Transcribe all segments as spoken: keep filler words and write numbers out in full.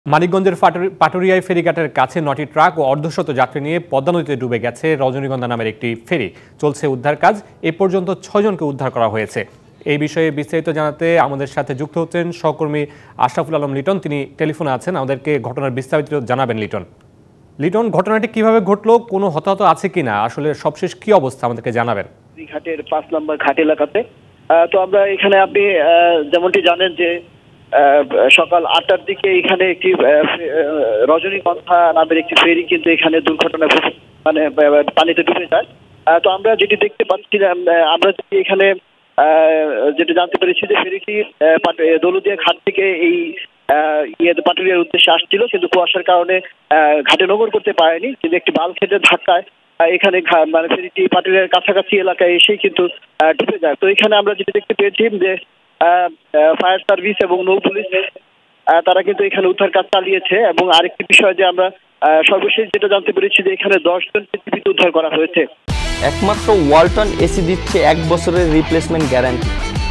মানিকগঞ্জের পাটুরিয়ায় ফেরিঘাটের কাছে নটি ট্রাক ও অর্ধশত যাত্রী নিয়ে পদ্মা নদীতে ডুবে গেছে রজনীগন্ধা নামের একটি ফেরি। চলছে উদ্ধার কাজ। এ পর্যন্ত ছয়জনকে উদ্ধার করা হয়েছে। এই বিষয়ে বিস্তারিত জানাতে আমাদের সাথে যুক্ত হচ্ছেন সহকর্মী আশরাফুল আলম লিটন। তিনি টেলিফোনে আছেন, আমাদেরকে ঘটনার বিস্তারিত জানাবেন। লিটন লিটন ঘটনাটি কিভাবে ঘটলো, কোনো হতাহত আছে কিনা, আসলে সবশেষ কি অবস্থা আমাদেরকে জানাবেন। ঘাটের পাঁচ নম্বর ঘাট এলাকাতে তো আমরা এখানে আপনি যেমনটি জানেন যে সকাল আটটার দিকে এখানে একটি রজনীগন্ধা নামের একটি ফেরি কিন্তু এখানে দুর্ঘটনা মানে পানিতে ডুবে যায়। তো আমরা যেটি দেখতে পাচ্ছি, আমরা এখানে যেটা জানতে পেরেছি যে ফেরিটি দৌলতদিয়া ঘাট থেকে এই ইয়ে পাটুরিয়ার উদ্দেশ্যে আসছিল, কিন্তু কুয়াশার কারণে ঘাটে নোঙর করতে পারেনি। কিন্তু একটি বাল খেটের ধাক্কায় এখানে মানে ফেরিটি পাটুরিয়ার কাছাকাছি এলাকায় এসেই কিন্তু ডুবে যায়। তো এখানে আমরা যেটা দেখতে পেয়েছি যে ফায়ার সার্ভিস এবং নৌ পুলিশ তারা কিন্তু এখানে উদ্ধার কাজ চালিয়েছে। এবং আরেকটি বিষয় যে আমরা সর্বশেষ যেটা জানতে পেরেছি যে এখানে দশ জনকে জীবিত উদ্ধার করা হয়েছে। একমাত্র ওয়ালটন এসি দিচ্ছে এক বছরের রিপ্লেসমেন্ট গ্যারান্টি।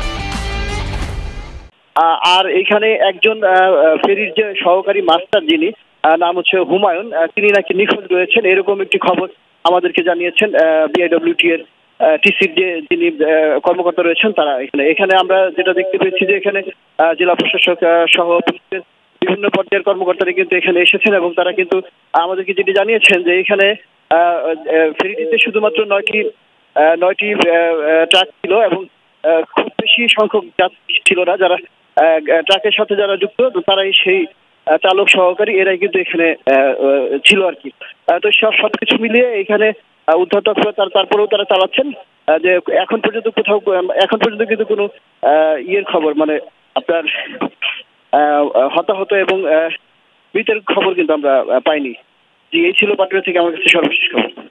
আর এখানে একজন ফেরির যে সহকারী মাস্টার, যিনি নাম হচ্ছে হুমায়ুন, তিনি নাকি নিখোঁজ রয়েছেন, এরকম একটি খবর আমাদেরকে জানিয়েছেন বিআইডব্লিউটি এর টিসির যে যিনি কর্মকর্তা রয়েছেন তারা। এখানে এখানে আমরা যেটা দেখতে পেয়েছি যে এখানে জেলা প্রশাসক সহ পুলিশের বিভিন্ন পর্যায়ের কর্মকর্তারা কিন্তু এখানে এসেছেন এবং তারা কিন্তু আমাদেরকে যেটি জানিয়েছেন যে এখানে ফেরিটিতে শুধুমাত্র নয়টি নয়টি ট্রাক ছিল এবং খুব বেশি সংখ্যক যাত্রী ছিল না। যারা ট্রাকের সাথে যারা যুক্ত তারাই সেই চালক সহকারী এরাই কিন্তু এখানে ছিল আর কি। তো সব সবকিছু মিলিয়ে এখানে উদ্ধার তৎপরতা তারপরেও তারা চালাচ্ছেন। যে এখন পর্যন্ত কোথাও এখন পর্যন্ত কিন্তু কোনো ইয়ের খবর মানে আপনার হতাহত এবং মৃতের খবর কিন্তু আমরা পাইনি। যে এই ছিল পাটুরিয়া থেকে আমার কাছে সর্বশেষ খবর।